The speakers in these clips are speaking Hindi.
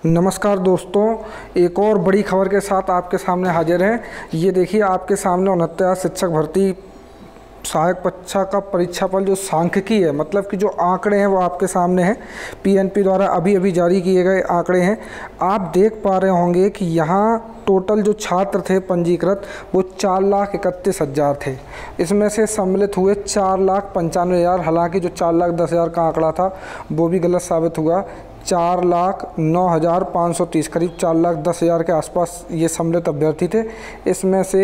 नमस्कार दोस्तों, एक और बड़ी खबर के साथ आपके सामने हाजिर हैं। ये देखिए आपके सामने 69 शिक्षक भर्ती सहायक परीक्षा का परीक्षाफल जो सांख्यिकी है, मतलब कि जो आंकड़े हैं वो आपके सामने हैं। पीएनपी द्वारा अभी अभी जारी किए गए आंकड़े हैं। आप देख पा रहे होंगे कि यहाँ टोटल जो छात्र थे पंजीकृत वो 4,31,000 थे। इसमें से सम्मिलित हुए 4,95,000। हालांकि जो 4,10,000 का आंकड़ा था वो भी गलत साबित हुआ। 4,09,530 करीब 4,10,000 के आसपास ये सम्मिलित अभ्यर्थी थे। इसमें से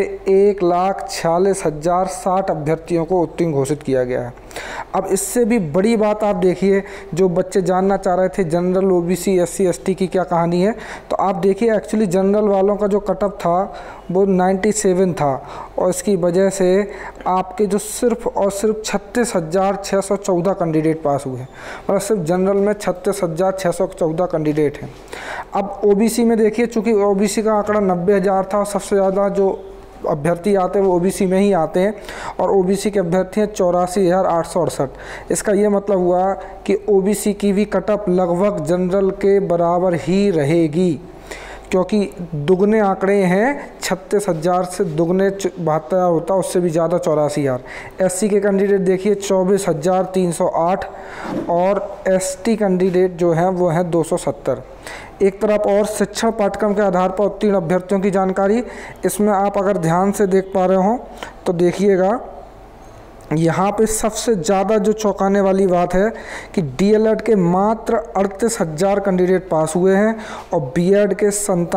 1,46,060 अभ्यर्थियों को उत्तीर्ण घोषित किया गया है। अब इससे भी बड़ी बात आप देखिए, जो बच्चे जानना चाह रहे थे जनरल, ओबीसी, एससी, एसटी की क्या कहानी है, तो आप देखिए एक्चुअली जनरल वालों का जो कटअप था वो 97 था और इसकी वजह से आपके जो सिर्फ और सिर्फ 36,614 कैंडिडेट पास हुए। मतलब सिर्फ जनरल में 36,614 कैंडिडेट हैं। अब ओबीसी में देखिए, चूँकि ओबीसी का आंकड़ा 90,000 था और सबसे ज़्यादा जो अभ्यर्थी आते हैं वो ओबीसी में ही आते हैं और ओबीसी के अभ्यर्थी हैं 84,868। इसका ये मतलब हुआ कि ओबीसी की भी कटअप लगभग जनरल के बराबर ही रहेगी, क्योंकि दुगने आंकड़े हैं। 36,000 से दुगने 72,000 होता, उससे भी ज़्यादा 84,000। एससी के कैंडिडेट देखिए 24,308 और एसटी कैंडिडेट जो हैं वो हैं 270। एक तरफ और शिक्षण पाठ्यक्रम के आधार पर उत्तीर्ण अभ्यर्थियों की जानकारी, इसमें आप अगर ध्यान से देख पा रहे हो तो देखिएगा यहाँ पे सबसे ज़्यादा जो चौंकाने वाली बात है कि डीएलएड के मात्र 38,000 कैंडिडेट पास हुए हैं और बीएड के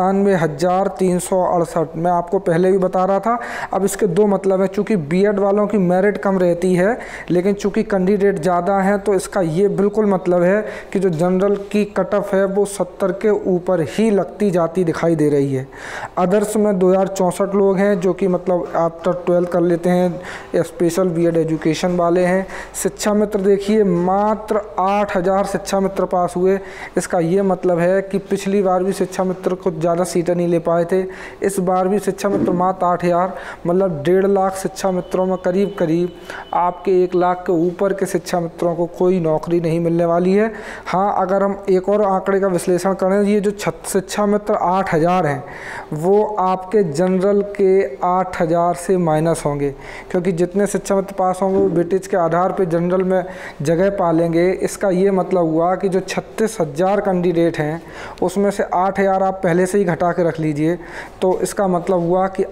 97,368। मैं आपको पहले भी बता रहा था। अब इसके दो मतलब है, चूँकि बीएड वालों की मेरिट कम रहती है लेकिन चूँकि कैंडिडेट ज़्यादा हैं तो इसका ये बिल्कुल मतलब है कि जो जनरल की कटअफ है वो 70 के ऊपर ही लगती जाती दिखाई दे रही है। अदर्स में 2,064 लोग हैं जो कि मतलब आफ्टर 12 कर लेते हैं, स्पेशल बीएड एजुकेशन वाले हैं। शिक्षा मित्र देखिए मात्र 8,000 शिक्षा मित्र पास हुए। इसका ये मतलब है कि पिछली बार भी शिक्षा मित्र को ज़्यादा सीटें नहीं ले पाए थे, इस बार भी शिक्षा मित्र मात्र 8,000। मतलब 1.5 लाख शिक्षा मित्रों में करीब करीब आपके 1 लाख के ऊपर के शिक्षा मित्रों को कोई नौकरी नहीं मिलने वाली है। हाँ, अगर हम एक और आंकड़े का विश्लेषण करें, ये जो शिक्षा मित्र 8,000 हैं वो आपके जनरल के 8,000 से माइनस होंगे, क्योंकि जितने शिक्षा मित्र पास होंगे वो वेटेज के आधार पे जनरल में जगह पा लेंगे। इसका ये मतलब हुआ कि जो 36,000 कैंडिडेट हैं उसमें से 8,000 आप पहले से ही घटा के रख लीजिए, तो इसका मतलब हुआ कि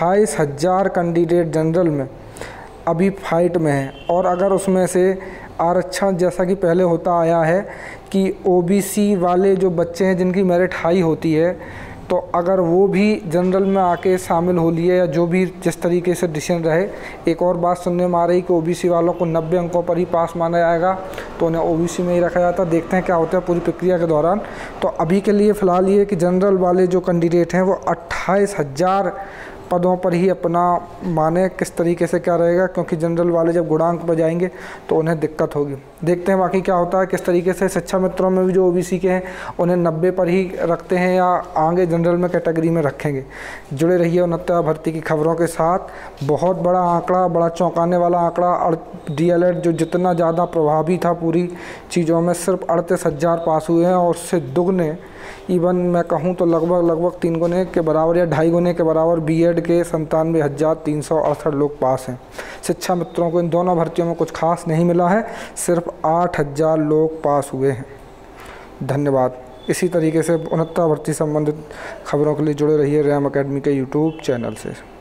28,000 कैंडिडेट जनरल में अभी फाइट में हैं। और अगर उसमें से आरक्षण जैसा कि पहले होता आया है कि ओबीसी वाले जो बच्चे हैं जिनकी मेरिट हाई होती है, तो अगर वो भी जनरल में आके शामिल हो लिए या जो भी जिस तरीके से डिसीजन रहे। एक और बात सुनने में आ रही कि ओबीसी वालों को 90 अंकों पर ही पास माना जाएगा, तो उन्हें ओबीसी में ही रखा जाता। देखते हैं क्या होता है पूरी प्रक्रिया के दौरान। तो अभी के लिए फ़िलहाल ये कि जनरल वाले जो कैंडिडेट हैं वो 28,000 पदों पर ही अपना माने किस तरीके से क्या रहेगा, क्योंकि जनरल वाले जब गुणांक पर जाएंगे तो उन्हें दिक्कत होगी। देखते हैं बाकी क्या होता है, किस तरीके से शिक्षा मित्रों में भी जो ओबीसी के हैं उन्हें 90 पर ही रखते हैं या आगे जनरल में कैटेगरी में रखेंगे। जुड़े रहिए 69 भर्ती की खबरों के साथ। बहुत बड़ा आंकड़ा, बड़ा चौंकाने वाला आंकड़ा। और डीएलएड जो जितना ज़्यादा प्रभावी था पूरी चीज़ों में, सिर्फ 38,000 पास हुए हैं और उससे दुगने, इवन मैं कहूँ तो लगभग 3 गुने के बराबर या 2.5 गुने के बराबर बीएड के 97,368 लोग पास हैं। शिक्षा मित्रों को इन दोनों भर्तियों में कुछ खास नहीं मिला है, सिर्फ 8,000 लोग पास हुए हैं। धन्यवाद। इसी तरीके से 69 भर्ती संबंधित खबरों के लिए जुड़े रहिए रैम अकेडमी के यूट्यूब चैनल से।